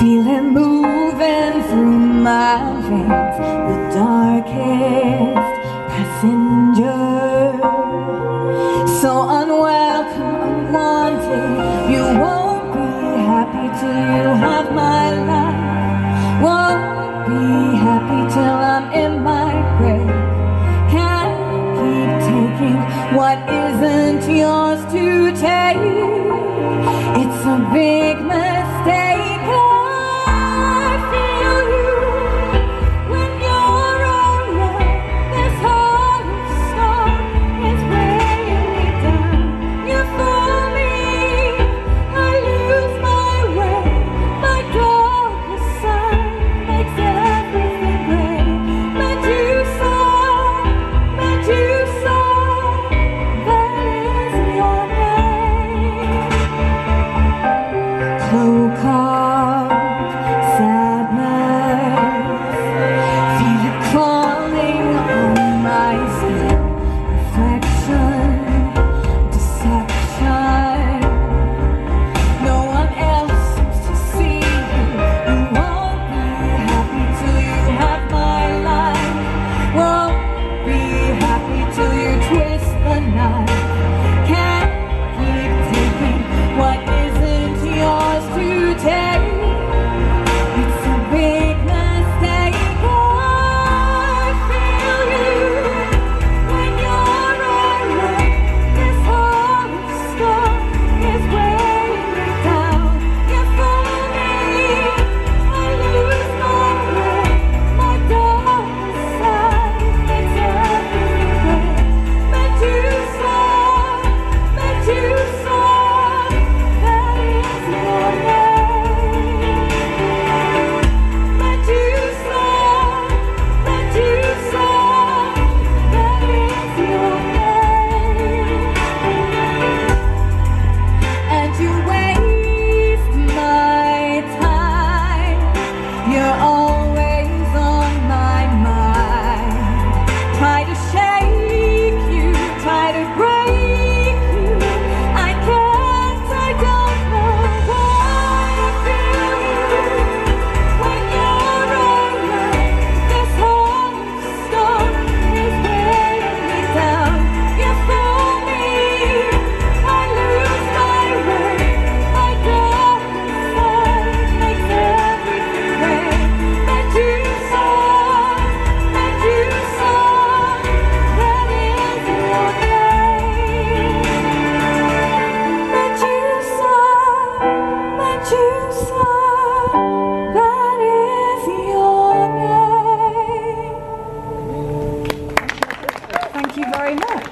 Feel it moving through my veins, the darkest passenger. So unwelcome, unwanted, you won't be happy till you have my life. Won't be happy till I'm in my grave. Can't keep taking what isn't yours to take. It's a big mistake. Thank you very much.